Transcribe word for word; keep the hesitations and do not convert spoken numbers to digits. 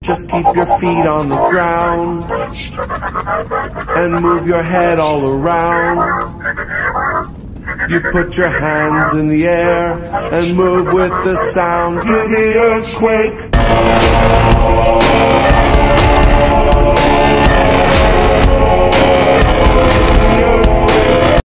Just keep your feet on the ground and move your head all around. You put your hands in the air and move with the sound to the earthquake.